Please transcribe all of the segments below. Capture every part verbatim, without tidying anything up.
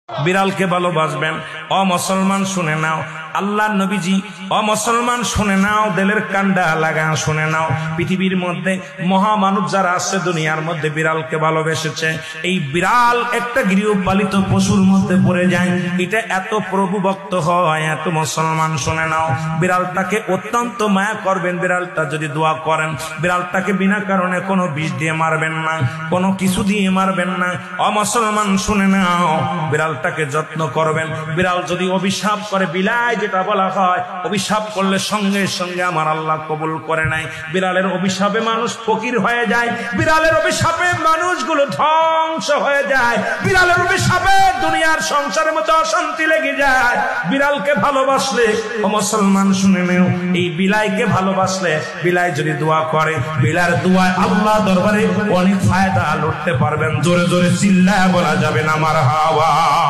বিড়ালকে ভালোবাসবেন। ও মুসলমান শুনে নাও, আল্লাহ নবীজি ও মুসলমান শুনে নাও, দিলের কান্ডা লাগা শুনে নাও। পৃথিবীর মধ্যে মহামানব যারা আছে দুনিয়ার মধ্যে বিড়ালকে ভালোবেসেছে। এই বিড়াল একটা গৃহপালিত পশুর মধ্যে পড়ে যায়, এটা এত প্রভুভক্ত হয় এত। মুসলমান শুনে নাও, বিড়ালটাকে অত্যন্ত মায়া করবেন। বিড়ালটা যদি দোয়া করেন, বিড়ালটাকে বিনা কারণে কোনো বিষ দিয়ে মারবেন না, কোনো কিছু দিয়ে মারবেন না। ও মুসলমান শুনে নাও, বিড়ালটাকে যত্ন করবেন। বিড়াল যদি অভিশাপ করে, বিলাই যেটা বলা হয় অভিশাপ করলে সঙ্গে সঙ্গে আমার আল্লাহ কবুল করে নাই। বিড়ালের অভিশাপে মানুষ ফকির হয়ে যায়, বিড়ালের অভিশাপে মানুষগুলো ধ্বংস হয়ে যায়, বিড়ালের অভিশাপে দুনিয়ার সংসারের মধ্যে অশান্তি লেগে যায়। বিড়ালকে ভালোবাসলে ও মুসলমান শুনে নেও, এই বিলাইকে ভালোবাসলে, বিলাই যদি দোয়া করে, বিলার দোয়ায় আল্লাহ দরবারে অনেক ফায়দা লুটতে পারবেন। জোরে জোরে চিল্লায় বলা যাবে না মারহাবা।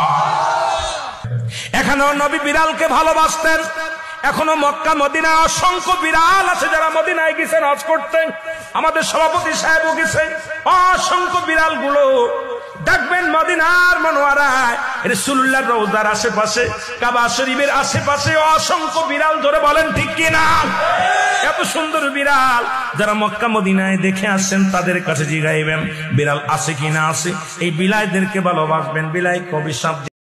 এখানেও নবী বিড়ালকে ভালোবাসতেন। এখনো মক্কা মদিনা অসংখ্য বিড়াল আছে যারা মদিনায় গেছেন হজ করতেন। আমাদের সভাপতি সাহেবও গেছেন। অসংখ্য বিড়াল গুলো দেখবেন মদিনার মনোয়ারায়, রাসূলুল্লাহর রওজার আশেপাশে, কাবা শরীফের আশেপাশে অসংখ্য বিড়াল। ধরে বলেন ঠিক কিনা? এত সুন্দর বিড়াল যারা মক্কা মদিনায় দেখে আসছেন তাদের কাছে জিগাইবেন বিড়াল আছে কিনা আছে। এই বিলাইদেরকে ভালোবাসবেন। বিলাই কবি